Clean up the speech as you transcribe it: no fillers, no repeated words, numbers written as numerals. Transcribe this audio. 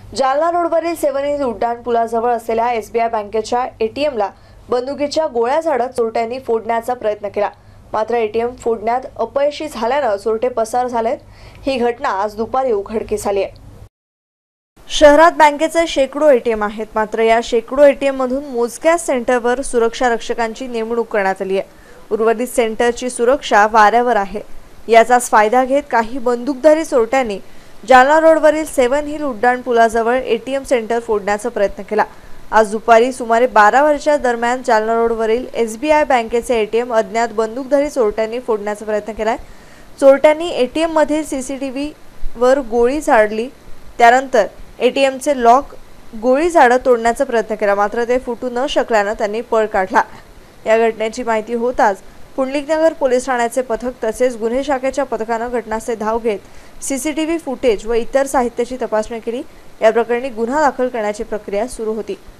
जालना रोडवरील 7 हिल उड्डाण पुलाजवळ असलेल्या एसबीआय बँकेच्या एटीएमला बंदुकीच्या गोळ्या झाडत चोरट्यांनी फोडण्याचा प्रयत्न केला। मात्र एटीएम फोडण्यात अपयशी झाल्यानं चोरटे पसार झालेत। ही घटना आज दुपारी उघडकीस आली आहे। शहरात बँकेचे शेकडो एटीएम आहेत, मात्र या शेकडो एटीएम मधून मोजक्याच सेंटरवर सुरक्षा रक्षकांची नेमणूक करण्यात आली आहे। उर्वरित सेंटरची सुरक्षा वाऱ्यावर आहे। याचाच फायदा घेत काही बंदूकधारी चोरट्यांनी जालना रोडवरील 7 हिल उड्डाण पुलाजवळ एटीएम सेंटर फोडण्याचा प्रयत्न केला। आज दुपारी सुमारे 12 वाजेच्या दरम्यान जालना रोडवरील एसबीआय बँकेचे एटीएम अज्ञात बंदूकधारी चोरट्यांनी फोडण्याचा प्रयत्न केलाय। चोरट्यांनी एटीएम मधील सीसीटीव्ही वर गोळी झाडली, त्यानंतर एटीएमचे लॉक गोळी झाडत तोडण्याचा प्रयत्न केला, मात्र ते फुटू न शकल्याने त्यांनी पळ काढला। या घटनेची माहिती होताच पुंडलिकनगर पोलीस ठाण्याचे पथक तसेच गुन्हे शाखेच्या पथकाने घटनास्थळी धाव घेत सीसीटीव्ही फुटेज व इतर साहित्याची तपासणी केली। या प्रकरणी गुन्हा दाखल करण्याची प्रक्रिया सुरू होती।